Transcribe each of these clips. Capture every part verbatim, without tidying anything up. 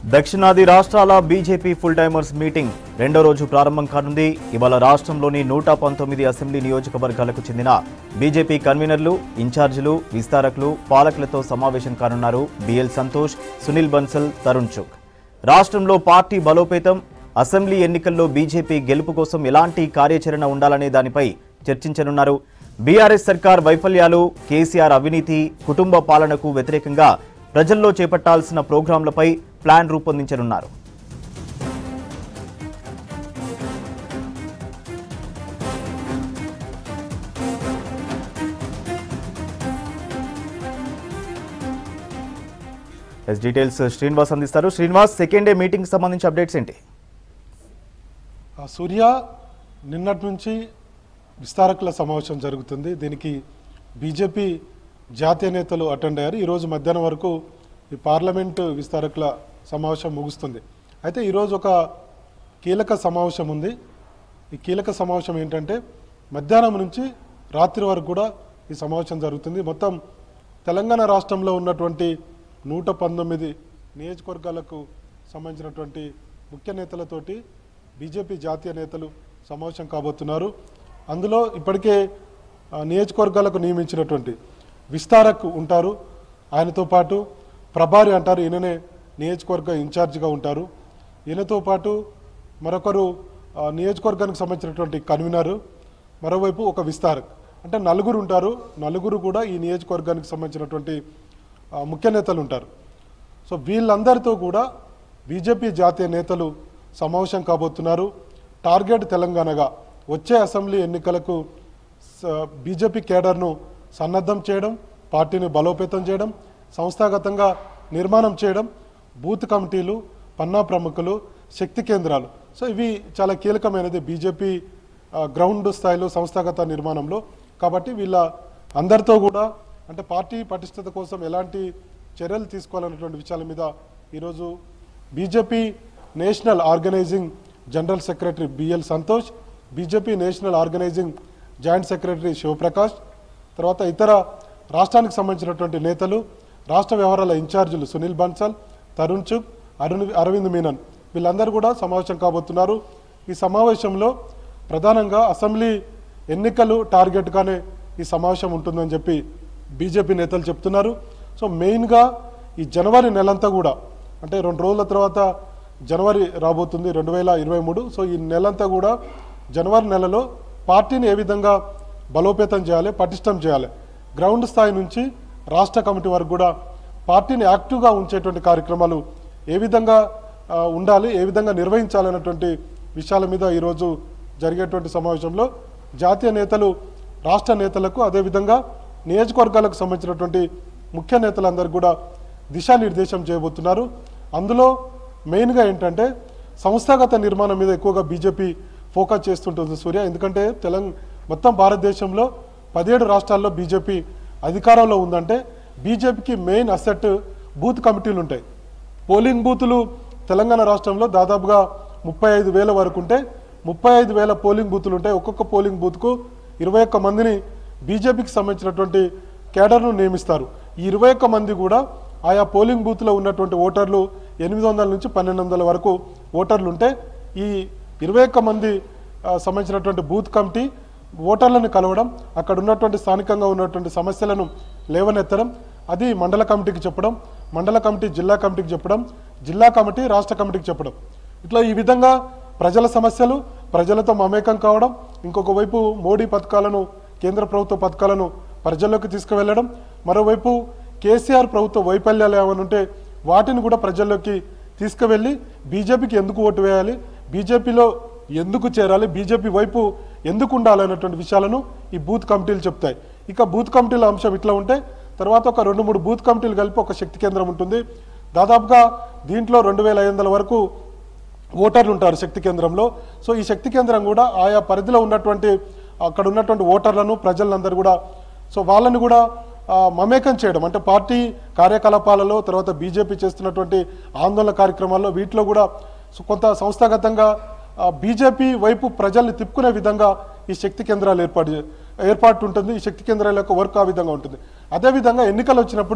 దక్షిణాది రాష్ట్రాల BJP full timers meeting రెండో రోజు ప్రారంభం కానుంది. ఇవాళ రాష్ట్రంలోని నూట పంతొమ్మిది అసెంబ్లీ నియోజకవర్గాలకు చెందిన బీజేపీ కన్వీనర్లు, ఇన్ఛార్జీలు, విస్తారకులు, పాలకులతో సమావేశం కానున్నారు బిఎల్ సంతోష్, సునీల్ బన్సల్, తరుణ్ చుగ్. రాష్ట్రంలో పార్టీ బలోపేతం, అసెంబ్లీ ఎన్నికల్లో బీజేపీ గెలుపు కోసం ఎలాంటి కార్యాచరణ ఉండాలనే దానిపై చర్చించనున్నారు. బీఆర్ఎస్ సర్కార్ వైఫల్యాలు, కేసీఆర్ అవినీతి, కుటుంబ పాలనకు వ్యతిరేకంగా ప్రజల్లో చేపట్టాల్సిన ప్రోగ్రాంలపై ప్లాన్ రూపొందించనున్నారు. ఎస్ డీటెయిల్స్ శ్రీనివాస్ అందిస్తారు. శ్రీనివాస్, సెకండ్ డే మీటింగ్ సంబంధించి అప్డేట్స్ ఏంటి? సూర్య, నిన్నటి నుంచి విస్తారకుల సమావేశం జరుగుతుంది. దీనికి బీజేపీ జాతీయ నేతలు అటెండ్ అయ్యారు. ఈరోజు మధ్యాహ్నం వరకు ఈ పార్లమెంటు విస్తారకుల సమావేశం ముగుస్తుంది. అయితే ఈరోజు ఒక కీలక సమావేశం ఉంది. ఈ కీలక సమావేశం ఏంటంటే మధ్యాహ్నం నుంచి రాత్రి వరకు కూడా ఈ సమావేశం జరుగుతుంది. మొత్తం తెలంగాణ రాష్ట్రంలో ఉన్నటువంటి నూట పంతొమ్మిది నియోజకవర్గాలకు సంబంధించినటువంటి ముఖ్య నేతలతోటి బీజేపీ జాతీయ నేతలు సమావేశం కాబోతున్నారు. అందులో ఇప్పటికే నియోజకవర్గాలకు నియమించినటువంటి విస్తారక్ ఉంటారు. ఆయనతో పాటు ప్రభారి అంటారు, ఈయననే నియోజకవర్గ ఇన్ఛార్జిగా ఉంటారు. ఈయనతో పాటు మరొకరు నియోజకవర్గానికి సంబంధించినటువంటి కన్వీనరు, మరోవైపు ఒక విస్తారక్, అంటే నలుగురు ఉంటారు. నలుగురు కూడా ఈ నియోజకవర్గానికి సంబంధించినటువంటి ముఖ్య నేతలు ఉంటారు. సో వీళ్ళందరితో కూడా బీజేపీ జాతీయ నేతలు సమావేశం కాబోతున్నారు. టార్గెట్ తెలంగాణగా వచ్చే అసెంబ్లీ ఎన్నికలకు బీజేపీ కేడర్ను సన్నద్ధం చేయడం, పార్టీని బలోపేతం చేయడం, సంస్థాగతంగా నిర్మాణం చేయడం, బూత్ కమిటీలు, పన్నా ప్రముఖులు, శక్తి కేంద్రాలు. సో ఇవి చాలా కీలకమైనది బీజేపీ గ్రౌండ్ స్థాయిలో సంస్థాగత నిర్మాణంలో. కాబట్టి వీళ్ళ అందరితో కూడా అంటే పార్టీ పటిష్టత కోసం ఎలాంటి చర్యలు తీసుకోవాలన్నటువంటి విషయాల మీద ఈరోజు BJP national organizing general secretary BL Santosh, BJP national organizing joint secretary Shivaprakash, తర్వాత ఇతర రాష్ట్రానికి సంబంధించినటువంటి నేతలు, రాష్ట్ర వ్యవహారాల ఇన్ఛార్జీలు సునీల్ బన్సల్, తరుణ్ చుగ్, అరుణ్ అరవింద్ మీనన్ వీళ్ళందరూ కూడా సమావేశం కాబోతున్నారు. ఈ సమావేశంలో ప్రధానంగా అసెంబ్లీ ఎన్నికలు టార్గెట్గానే ఈ సమావేశం ఉంటుందని చెప్పి బీజేపీ నేతలు చెప్తున్నారు. సో మెయిన్గా ఈ జనవరి నెలంతా కూడా అంటే రెండు రోజుల తర్వాత జనవరి రాబోతుంది రెండు వేల ఇరవై మూడు సో ఈ నెలంతా కూడా జనవరి నెలలో పార్టీని ఏ విధంగా బలోపేతం చేయాలి, పటిష్టం చేయాలి, గ్రౌండ్ స్థాయి నుంచి రాష్ట్ర కమిటీ వరకు కూడా పార్టీని యాక్టివ్గా ఉంచేటువంటి కార్యక్రమాలు ఏ విధంగా ఉండాలి, ఏ విధంగా నిర్వహించాలన్నటువంటి విషయాల మీద ఈరోజు జరిగేటువంటి సమావేశంలో జాతీయ నేతలు రాష్ట్ర నేతలకు అదేవిధంగా నియోజకవర్గాలకు సంబంధించినటువంటి ముఖ్య నేతలందరూ కూడా దిశానిర్దేశం చేయబోతున్నారు. అందులో మెయిన్గా ఏంటంటే సంస్థాగత నిర్మాణం మీద ఎక్కువగా బీజేపీ ఫోకస్ చేస్తుంటుంది సూర్య. ఎందుకంటే తెలంగాణ మొత్తం భారతదేశంలో పదిహేడు రాష్ట్రాల్లో బీజేపీ అధికారంలో ఉందంటే బీజేపీకి మెయిన్ అసెట్ బూత్ కమిటీలు ఉంటాయి. పోలింగ్ బూతులు తెలంగాణ రాష్ట్రంలో దాదాపుగా ముప్పై ఐదు వేల వరకు ఉంటే ముప్పై ఐదు వేల పోలింగ్ బూతులు ఉంటాయి. ఒక్కొక్క పోలింగ్ బూత్కు ఇరవై ఒక్క మందిని బీజేపీకి సంబంధించినటువంటి కేడర్ను నియమిస్తారు. ఈ ఇరవై ఒక్క మంది కూడా ఆయా పోలింగ్ బూత్లో ఉన్నటువంటి ఓటర్లు ఎనిమిది వందల నుంచి పన్నెండు వందల వరకు ఓటర్లు ఉంటే ఈ ఇరవై ఒక్క మంది సంబంధించినటువంటి బూత్ కమిటీ ఓటర్లను కలవడం, అక్కడ ఉన్నటువంటి స్థానికంగా ఉన్నటువంటి సమస్యలను లేవనెత్తడం, అది మండల కమిటీకి చెప్పడం, మండల కమిటీ జిల్లా కమిటీకి చెప్పడం, జిల్లా కమిటీ రాష్ట్ర కమిటీకి చెప్పడం. ఇట్లా ఈ విధంగా ప్రజల సమస్యలు ప్రజలతో మమేకం కావడం, ఇంకొక వైపు మోడీ పథకాలను, కేంద్ర ప్రభుత్వ పథకాలను ప్రజల్లోకి తీసుకువెళ్ళడం, మరోవైపు కేసీఆర్ ప్రభుత్వ వైఫల్యాలు ఏమైనా ఉంటే వాటిని కూడా ప్రజల్లోకి తీసుకువెళ్ళి బీజేపీకి ఎందుకు ఓటు వేయాలి, బీజేపీలో ఎందుకు చేరాలి, బీజేపీ వైపు ఎందుకు ఉండాలనేటువంటి విషయాలను ఈ బూత్ కమిటీలు చెప్తాయి. ఇక బూత్ కమిటీల అంశం ఇట్లా ఉంటే తర్వాత ఒక రెండు మూడు బూత్ కమిటీలు కలిపి ఒక శక్తి కేంద్రం ఉంటుంది. దాదాపుగా దీంట్లో రెండు వేల ఐదు వందల వరకు ఓటర్లు ఉంటారు శక్తి కేంద్రంలో. సో ఈ శక్తి కేంద్రం కూడా ఆయా పరిధిలో ఉన్నటువంటి అక్కడ ఉన్నటువంటి ఓటర్లను ప్రజలందరూ కూడా సో వాళ్ళని కూడా మమేకం చేయడం, అంటే పార్టీ కార్యకలాపాలలో తర్వాత బీజేపీ చేస్తున్నటువంటి ఆందోళన కార్యక్రమాల్లో వీటిలో కూడా కొంత సంస్థాగతంగా బీజేపీ వైపు ప్రజల్ని తిప్పుకునే విధంగా ఈ శక్తి కేంద్రాలు ఏర్పాటు ఏర్పాటు ఉంటుంది. ఈ శక్తి కేంద్రాల యొక్క వర్క్ ఆ విధంగా ఉంటుంది. అదేవిధంగా ఎన్నికలు వచ్చినప్పుడు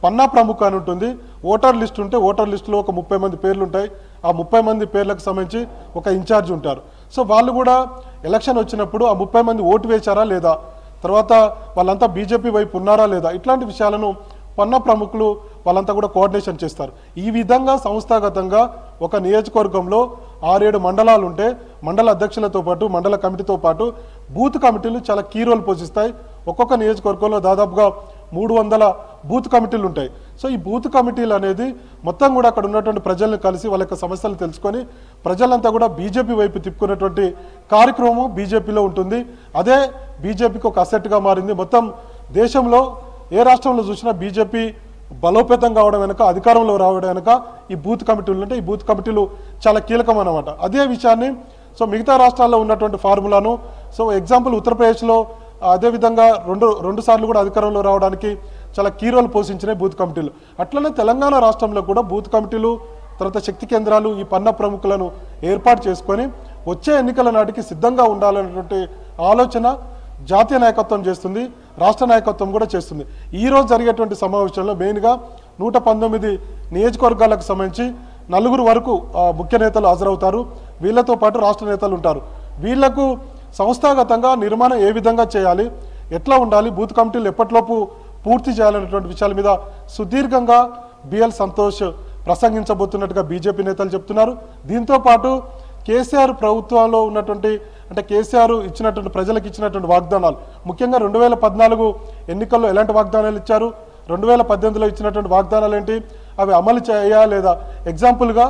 పన్నా ప్రముఖ అని ఉంటుంది. ఓటర్ లిస్ట్ ఉంటే ఓటర్ లిస్టులో ఒక ముప్పై మంది పేర్లు ఉంటాయి. ఆ ముప్పై మంది పేర్లకు సంబంధించి ఒక ఇన్ఛార్జ్ ఉంటారు. సో వాళ్ళు కూడా ఎలక్షన్ వచ్చినప్పుడు ఆ ముప్పై మంది ఓటు వేశారా లేదా, తర్వాత వాళ్ళంతా బీజేపీ వైపు ఉన్నారా లేదా, ఇట్లాంటి విషయాలను పన్నా ప్రముఖులు వాళ్ళంతా కూడా కోఆర్డినేషన్ చేస్తారు. ఈ విధంగా సంస్థాగతంగా ఒక నియోజకవర్గంలో ఆరేడు మండలాలు ఉంటే మండల అధ్యక్షులతో పాటు మండల కమిటీతో పాటు బూత్ కమిటీలు చాలా కీ రోల్ పోషిస్తాయి. ఒక్కొక్క నియోజకవర్గంలో దాదాపుగా మూడు వందల బూత్ కమిటీలు ఉంటాయి. సో ఈ బూత్ కమిటీలు అనేది మొత్తం కూడా అక్కడ ఉన్నటువంటి ప్రజలను కలిసి వాళ్ళ యొక్క సమస్యలు తెలుసుకొని ప్రజలంతా కూడా బీజేపీ వైపు తిప్పుకునేటువంటి కార్యక్రమం బీజేపీలో ఉంటుంది. అదే బీజేపీకి ఒక అసెట్గా మారింది. మొత్తం దేశంలో ఏ రాష్ట్రంలో చూసినా బీజేపీ బలోపేతం కావడం వెనుక, అధికారంలో రావడం వెనుక ఈ బూత్ కమిటీలు అంటే ఈ బూత్ కమిటీలు చాలా కీలకం అన్నమాట. అదే విషయాన్ని సో మిగతా రాష్ట్రాల్లో ఉన్నటువంటి ఫార్ములాను సో ఎగ్జాంపుల్ ఉత్తరప్రదేశ్లో అదేవిధంగా రెండు రెండు సార్లు కూడా అధికారంలో రావడానికి చాలా కీ రోల్ పోషించినాయి బూత్ కమిటీలు. అట్లనే తెలంగాణ రాష్ట్రంలో కూడా బూత్ కమిటీలు, తర్వాత శక్తి కేంద్రాలు, ఈ పన్న ప్రముఖులను ఏర్పాటు చేసుకొని వచ్చే ఎన్నికల నాటికి సిద్ధంగా ఉండాలనేటువంటి ఆలోచన జాతీయ నాయకత్వం చేస్తుంది, రాష్ట్ర నాయకత్వం కూడా చేస్తుంది. ఈ రోజు జరిగేటువంటి సమావేశంలో మెయిన్గా నూట పంతొమ్మిది నియోజకవర్గాలకు సంబంధించి నలుగురు వరకు ముఖ్య నేతలు హాజరవుతారు. వీళ్ళతో పాటు రాష్ట్ర నేతలు ఉంటారు. వీళ్లకు సంస్థాగతంగా నిర్మాణం ఏ విధంగా చేయాలి, ఎట్లా ఉండాలి, బూత్ కమిటీలు ఎప్పటిలోపు పూర్తి చేయాలనేటువంటి విషయాల మీద సుదీర్ఘంగా బిఎల్ సంతోష్ ప్రసంగించబోతున్నట్టుగా బీజేపీ నేతలు చెప్తున్నారు. దీంతో పాటు కేసీఆర్ ప్రభుత్వంలో ఉన్నటువంటి అంటే కేసీఆర్ ఇచ్చినటువంటి ప్రజలకు ఇచ్చినటువంటి వాగ్దానాలు, ముఖ్యంగా రెండు వేల పద్నాలుగు ఎన్నికల్లో ఎలాంటి వాగ్దానాలు ఇచ్చారు, రెండు వేల పద్దెనిమిదిలో ఇచ్చినటువంటి వాగ్దానాలు ఏంటి, అవి అమలు చేయ లేదా, ఎగ్జాంపుల్గా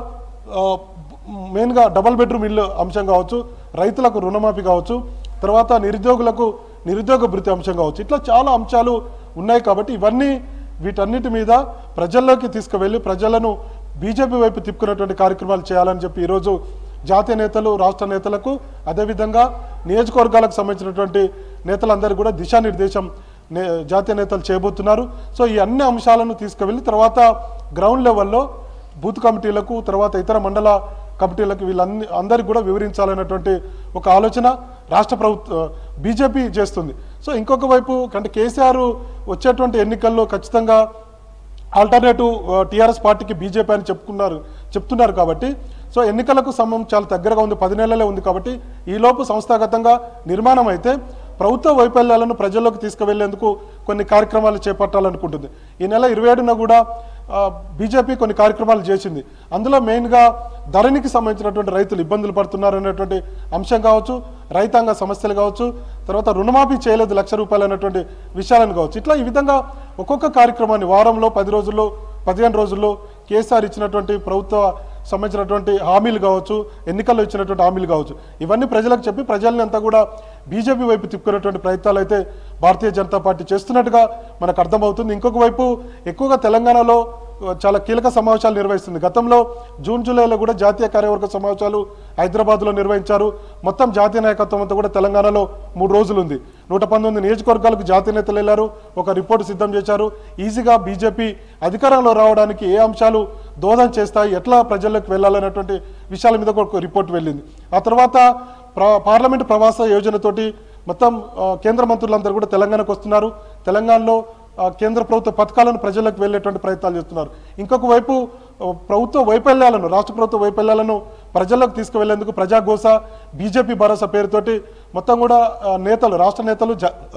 మెయిన్గా డబల్ బెడ్రూమ్ ఇల్లు అంశం కావచ్చు, రైతులకు రుణమాఫీ కావచ్చు, తర్వాత నిరుద్యోగులకు నిరుద్యోగ భృతి అంశం కావచ్చు, ఇట్లా చాలా అంశాలు ఉన్నాయి. కాబట్టి ఇవన్నీ వీటన్నిటి మీద ప్రజల్లోకి తీసుకువెళ్ళి ప్రజలను బీజేపీ వైపు తిప్పుకునేటువంటి కార్యక్రమాలు చేయాలని చెప్పి ఈరోజు జాతీయ నేతలు, రాష్ట్ర నేతలకు, అదేవిధంగా నియోజకవర్గాలకు సంబంధించినటువంటి నేతలందరూ కూడా దిశానిర్దేశం జాతీయ నేతలు చేయబోతున్నారు. సో ఈ అన్ని అంశాలను తీసుకువెళ్ళి తర్వాత గ్రౌండ్ లెవెల్లో బూత్ కమిటీలకు, తర్వాత ఇతర మండల కమిటీలకు వీళ్ళన్ని అందరికీ కూడా వివరించాలనేటువంటి ఒక ఆలోచన రాష్ట్ర ప్రభుత్వ బీజేపీ చేస్తుంది. సో ఇంకొక వైపు అంటే కేసీఆర్ వచ్చేటువంటి ఎన్నికల్లో ఖచ్చితంగా ఆల్టర్నేటివ్ టీఆర్ఎస్ పార్టీకి బీజేపీ అని చెప్పుకున్నారు చెప్తున్నారు కాబట్టి సో ఎన్నికలకు సమయం చాలా దగ్గరగా ఉంది, పది నెలలే ఉంది. కాబట్టి ఈలోపు సంస్థాగతంగా నిర్మాణం అయితే ప్రభుత్వ వైఫల్యాలను ప్రజల్లోకి తీసుకువెళ్లేందుకు కొన్ని కార్యక్రమాలు చేపట్టాలనుకుంటుంది. ఈ నెల ఇరవై ఏడున కూడా బీజేపీ కొన్ని కార్యక్రమాలు చేసింది. అందులో మెయిన్గా ధరణికి సంబంధించినటువంటి రైతులు ఇబ్బందులు పడుతున్నారు అనేటువంటి అంశం కావచ్చు, రైతాంగ సమస్యలు కావచ్చు, తర్వాత రుణమాఫీ చేయలేదు లక్ష రూపాయలు అనేటువంటి విషయాలను కావచ్చు. ఇట్లా ఈ విధంగా ఒక్కొక్క కార్యక్రమాన్ని వారంలో, పది రోజుల్లో, పదిహేను రోజుల్లో కేసీఆర్ ఇచ్చినటువంటి ప్రభుత్వ సంబంధించినటువంటి హామీలు కావచ్చు, ఎన్నికల్లో ఇచ్చినటువంటి హామీలు కావచ్చు, ఇవన్నీ ప్రజలకు చెప్పి ప్రజల్ని అంతా కూడా బీజేపీ వైపు తిప్పుకునేటువంటి ప్రయత్నాలు అయితే భారతీయ జనతా పార్టీ చేస్తున్నట్టుగా మనకు అర్థమవుతుంది. ఇంకొక వైపు ఎక్కువగా తెలంగాణలో చాలా కీలక సమావేశాలు నిర్వహిస్తుంది. గతంలో జూన్ జూలైలో కూడా జాతీయ కార్యవర్గ సమావేశాలు హైదరాబాద్లో నిర్వహించారు. మొత్తం జాతీయ నాయకత్వం అంతా కూడా తెలంగాణలో మూడు రోజులు ఉంది. నూట పంతొమ్మిది నియోజకవర్గాలకు జాతీయ నేతలు వెళ్లారు, ఒక రిపోర్టు సిద్ధం చేశారు. ఈజీగా బీజేపీ అధికారంలో రావడానికి ఏ అంశాలు దోహదం చేస్తాయి, ఎట్లా ప్రజల్లోకి వెళ్ళాలనేటువంటి విషయాల మీద ఒక రిపోర్ట్ వెళ్ళింది. ఆ తర్వాత పార్లమెంటు ప్రవాస యోజనతోటి మొత్తం కేంద్ర మంత్రులందరూ కూడా తెలంగాణకు వస్తున్నారు. తెలంగాణలో కేంద్ర ప్రభుత్వ పథకాలను ప్రజలకు వెళ్ళేటువంటి ప్రయత్నాలు చేస్తున్నారు. ఇంకొక వైపు ప్రభుత్వ వైఫల్యాలను, రాష్ట్ర ప్రభుత్వ వైఫల్యాలను ప్రజల్లోకి తీసుకువెళ్లేందుకు ప్రజాఘోష, బీజేపీ భరోసా పేరుతోటి మొత్తం కూడా నేతలు, రాష్ట్ర నేతలు,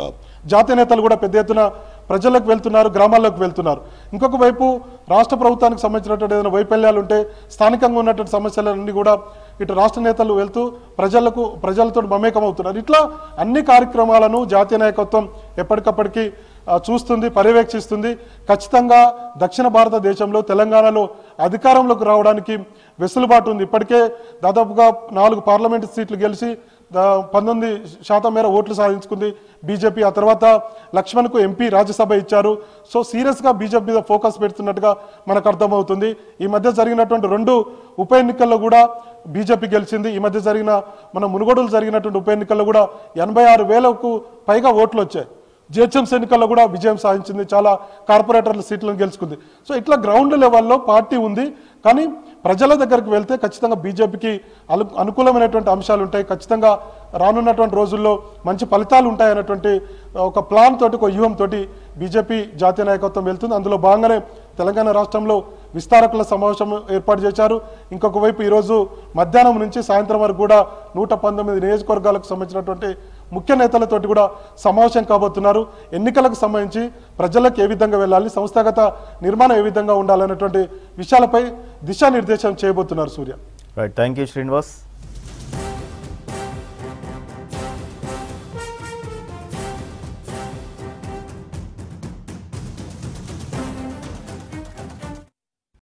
జాతీయ నేతలు కూడా పెద్ద ఎత్తున ప్రజల్లోకి వెళ్తున్నారు, గ్రామాల్లోకి వెళ్తున్నారు. ఇంకొక వైపు రాష్ట్ర ప్రభుత్వానికి సంబంధించినటువంటి ఏదైనా వైఫల్యాలు ఉంటే స్థానికంగా ఉన్నటువంటి సమస్యలన్నీ కూడా ఇటు రాష్ట్ర నేతలు వెళ్తూ ప్రజలకు ప్రజలతో మమేకం అవుతున్నారు. ఇట్లా అన్ని కార్యక్రమాలను జాతీయ నాయకత్వం ఎప్పటికప్పటికీ చూస్తుంది, పర్యవేక్షిస్తుంది. ఖచ్చితంగా దక్షిణ భారతదేశంలో తెలంగాణలో అధికారంలోకి రావడానికి వెసులుబాటు ఉంది. ఇప్పటికే దాదాపుగా నాలుగు పార్లమెంటు సీట్లు గెలిచి పంతొమ్మిది శాతం మేర ఓట్లు సాధించుకుంది బీజేపీ. ఆ తర్వాత లక్ష్మణ్కు ఎంపీ రాజ్యసభ ఇచ్చారు. సో సీరియస్గా బీజేపీ మీద ఫోకస్ పెడుతున్నట్టుగా మనకు అర్థమవుతుంది. ఈ మధ్య జరిగినటువంటి రెండు ఉప ఎన్నికల్లో కూడా బీజేపీ గెలిచింది. ఈ మధ్య జరిగిన మన మునుగోడులు జరిగినటువంటి ఉప ఎన్నికల్లో కూడా ఎనభై ఆరు వేలకు పైగా ఓట్లు వచ్చాయి. జిహెచ్ఎంసీ ఎన్నికల్లో కూడా విజయం సాధించింది, చాలా కార్పొరేటర్ల సీట్లను గెలుచుకుంది. సో ఇట్లా గ్రౌండ్ లెవెల్లో పార్టీ ఉంది. కానీ ప్రజల దగ్గరికి వెళ్తే ఖచ్చితంగా బీజేపీకి అను అనుకూలమైనటువంటి అంశాలు ఉంటాయి, ఖచ్చితంగా రానున్నటువంటి రోజుల్లో మంచి ఫలితాలు ఉంటాయన్నటువంటి ఒక ప్లాన్ తోటి, ఒక వ్యూహంతో బీజేపీ జాతీయ నాయకత్వం వెళ్తుంది. అందులో భాగంగానే తెలంగాణ రాష్ట్రంలో విస్తారకుల సమావేశం ఏర్పాటు చేశారు. ఇంకొక వైపు ఈరోజు మధ్యాహ్నం నుంచి సాయంత్రం వరకు కూడా నూట పంతొమ్మిది నియోజకవర్గాలకు సంబంధించినటువంటి ముఖ్య నేతలతోటి కూడా సమావేశం కాబోతున్నారు. ఎన్నికలకు సంబంధించి ప్రజలకు ఏ విధంగా వెళ్ళాలి, సంస్థాగత నిర్మాణం ఏ విధంగా ఉండాలనేటువంటి విషయాలపై దిశానిర్దేశం చేయబోతున్నారు. Surya. Right, thank you Srinivas.